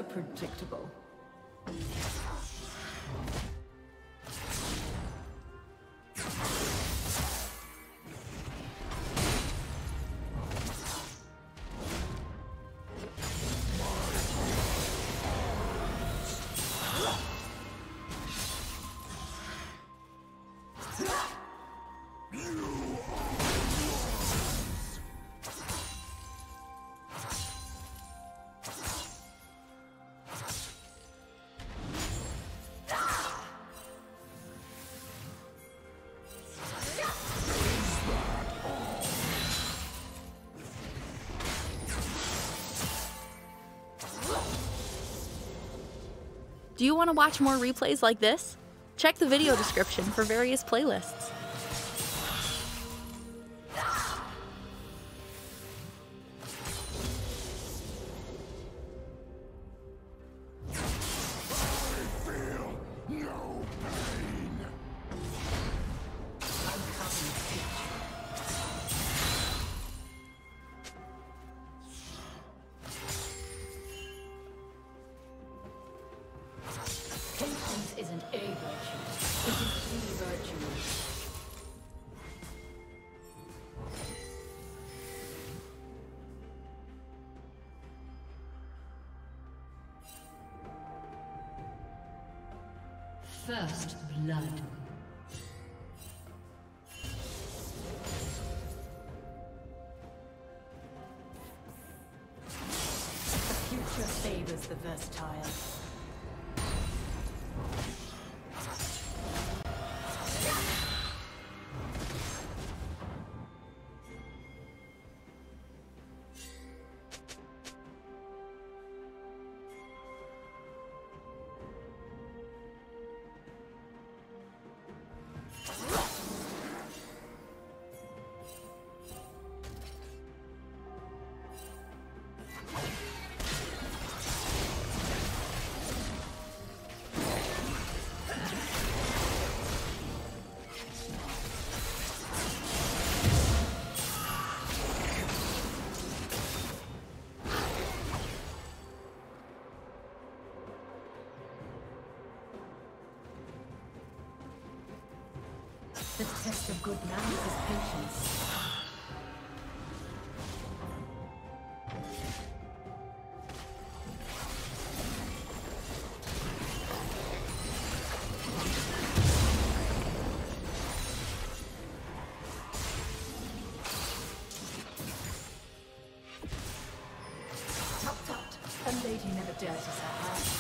So predictable. Do you want to watch more replays like this? Check the video description for various playlists. Patience isn't a virtue, it is the virtue. First blood. The future favors the versatile. The test of good manners is patience. Tut tut, a lady never dirties her hands.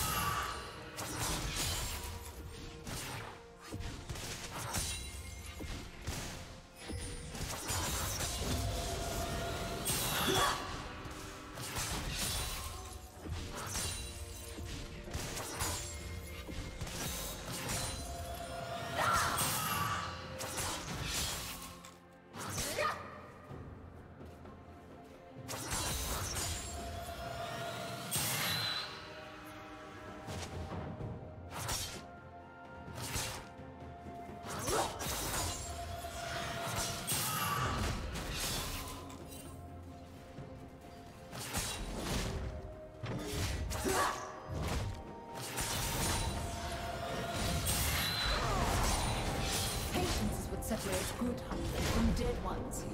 Separates good hunters from dead ones.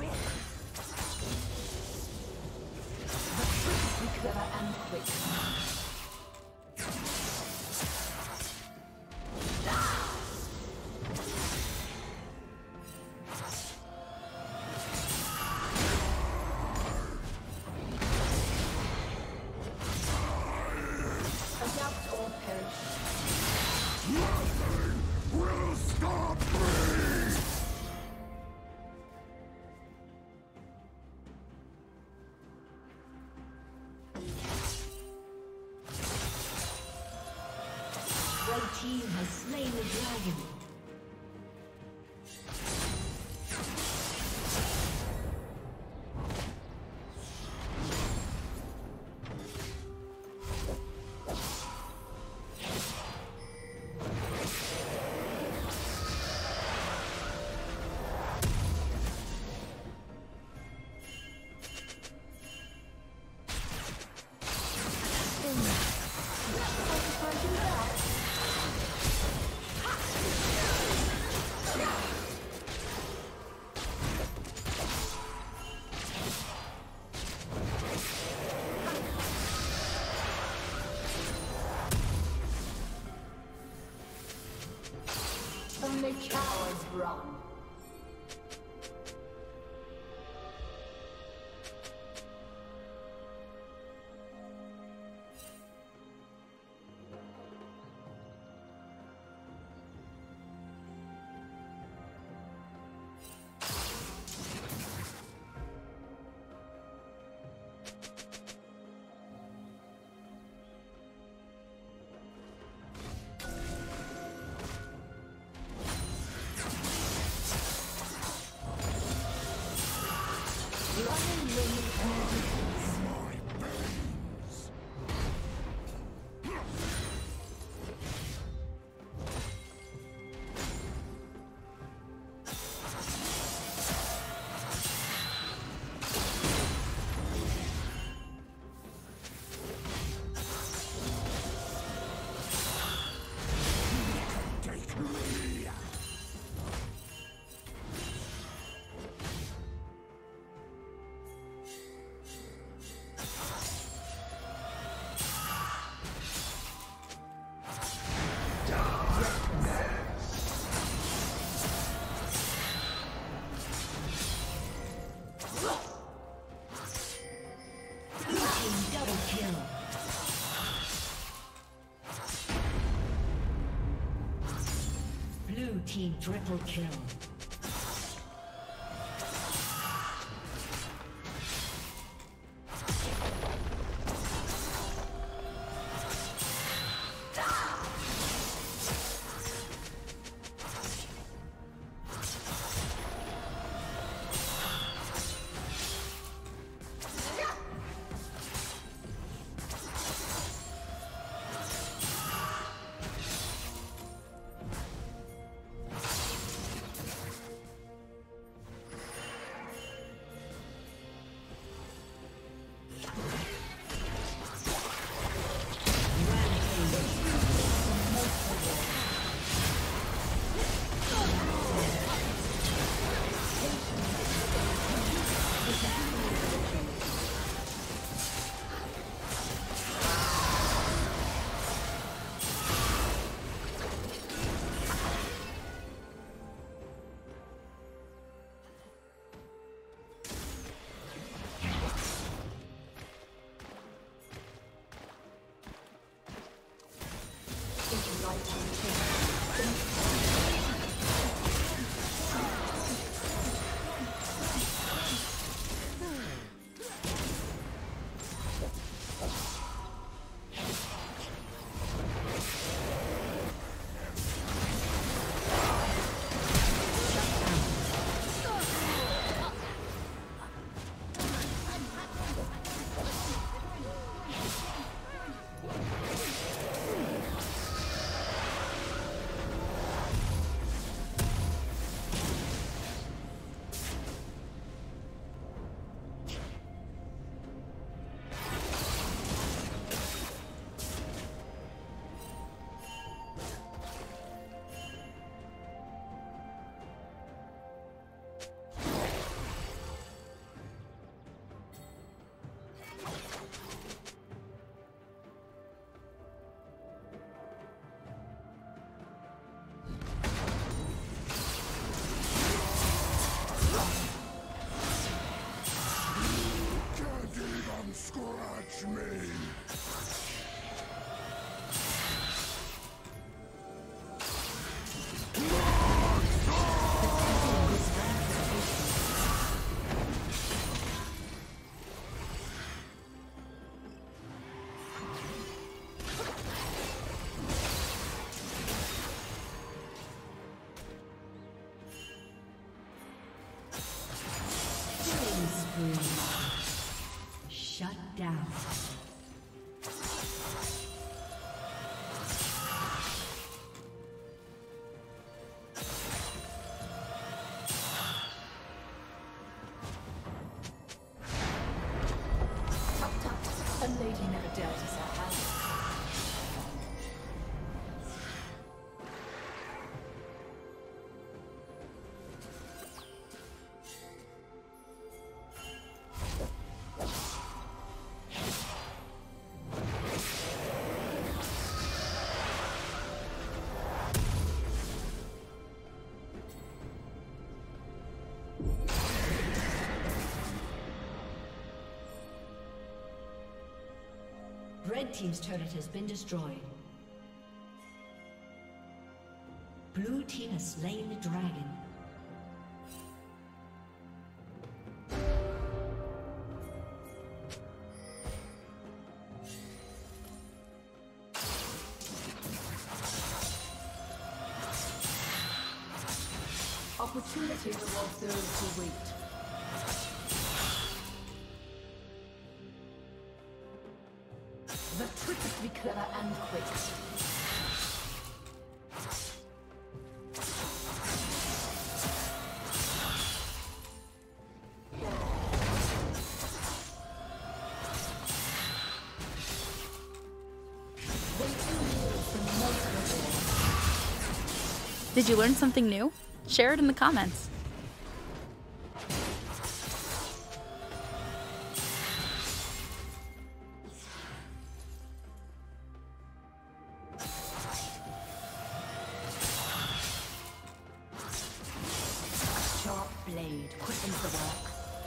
But pretty clever and quick. Adapt or perish. Nothing will stop me! Red team has slain the dragon. Run. Team triple kill. Shut down. A lady never dared to set out. Red team's turret has been destroyed. Blue team has slain the dragon. Opportunity rewards those who wait. The trick is to be clever and quick. Did you learn something new? Share it in the comments. Sharp blade quickens the work.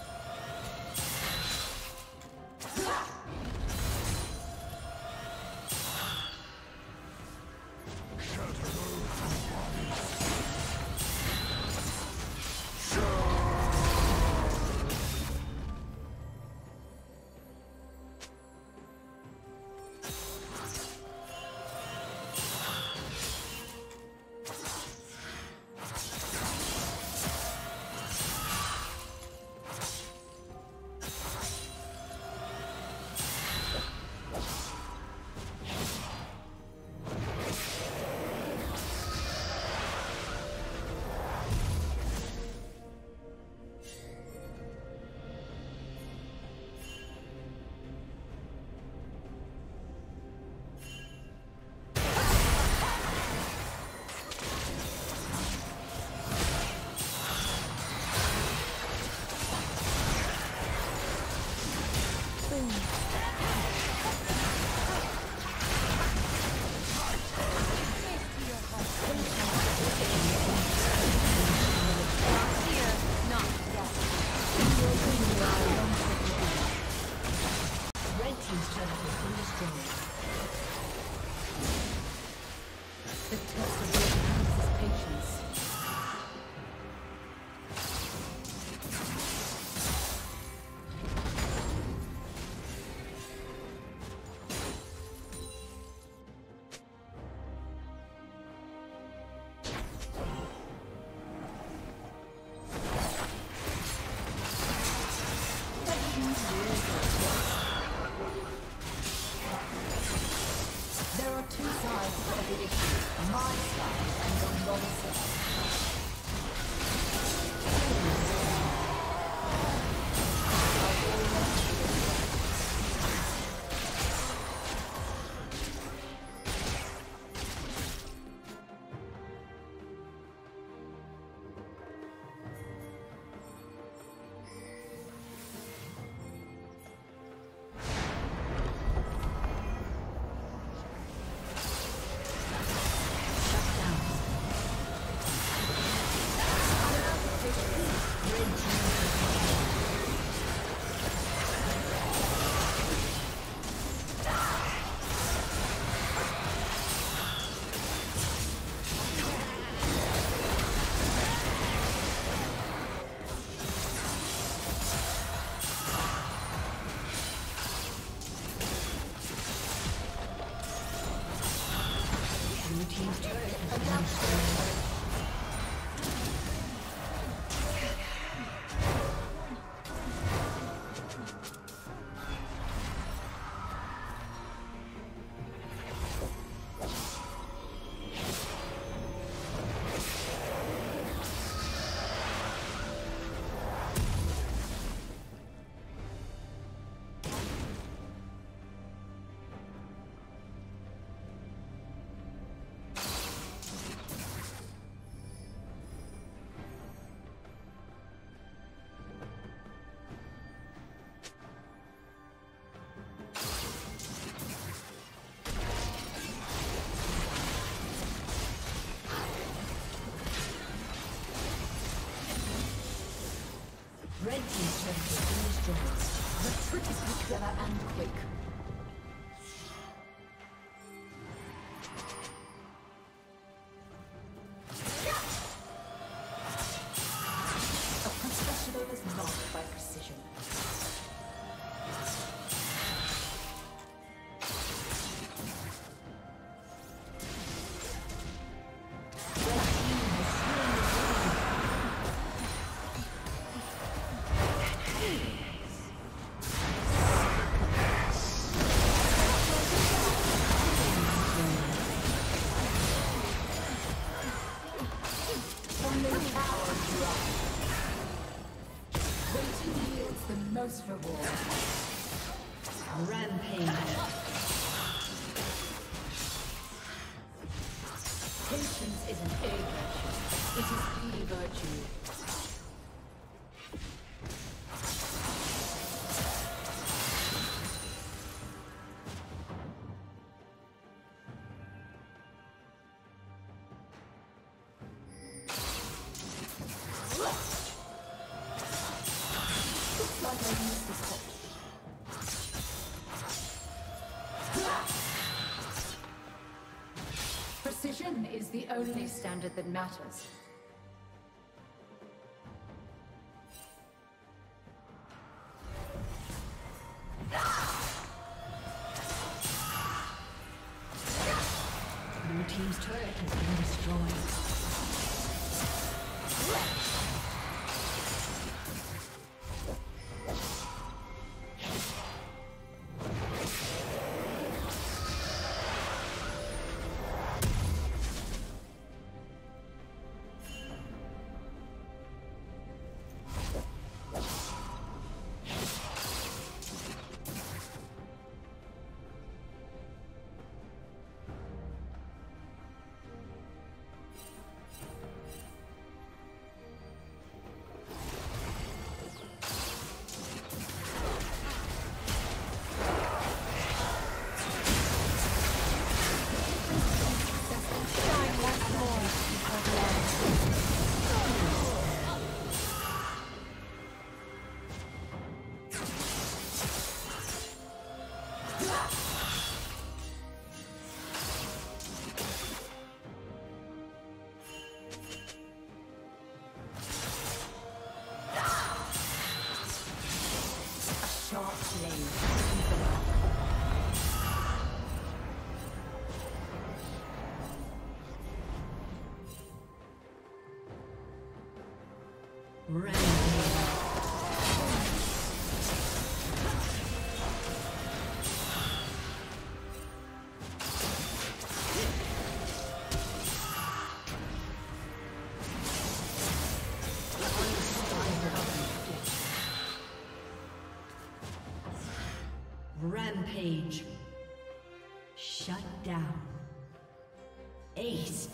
Red team's turret has been destroyed. The trick is to be clever and quick. Waiting yields the most reward. Rampage. Patience isn't a virtue, it is the virtue. Looks like I missed this hop. Precision is the only standard that matters. Blue team's turret has been destroyed. Rampage. Shut down. Aced.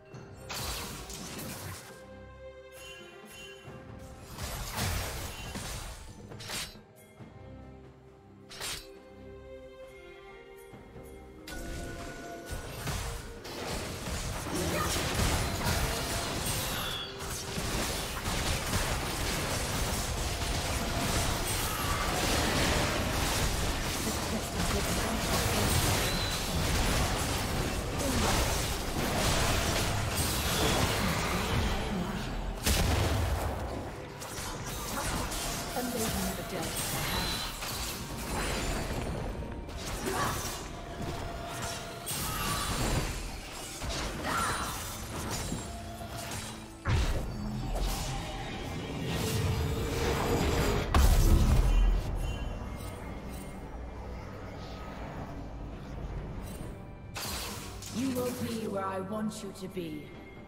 You will be where I want you to be.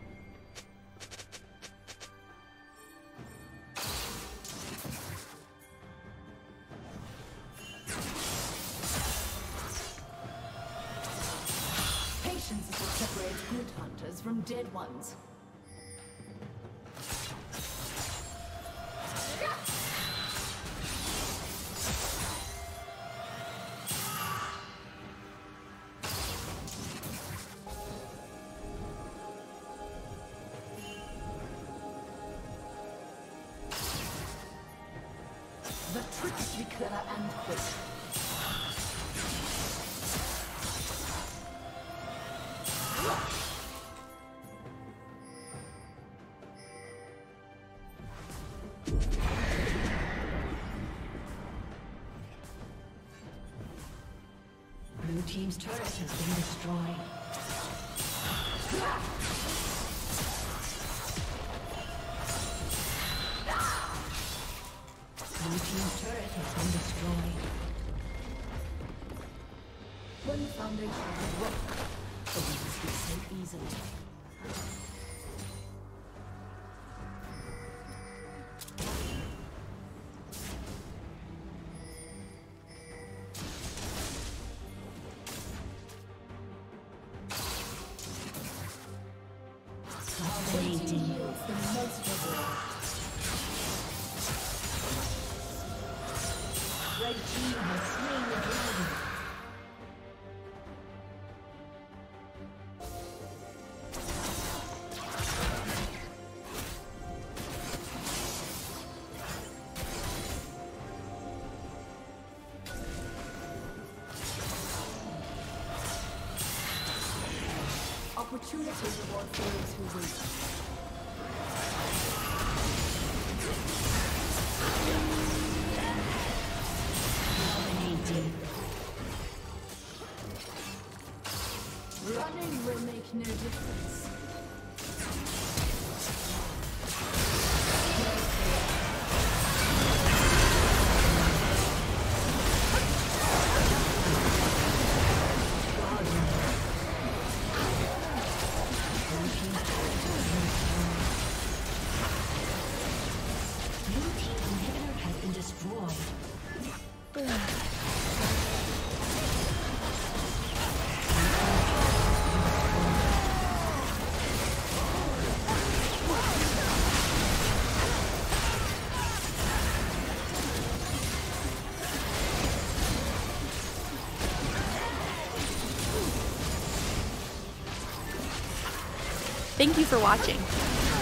Patience is what separates good hunters from dead ones. The trick is to be clever and quick. Blue team's turret has been destroyed. Blue team's turret has been destroyed. When the foundation is rock, it will be so easily. Red team has slain the dragon. Opportunity reward those who wait. Running will make no difference. Thank you for watching.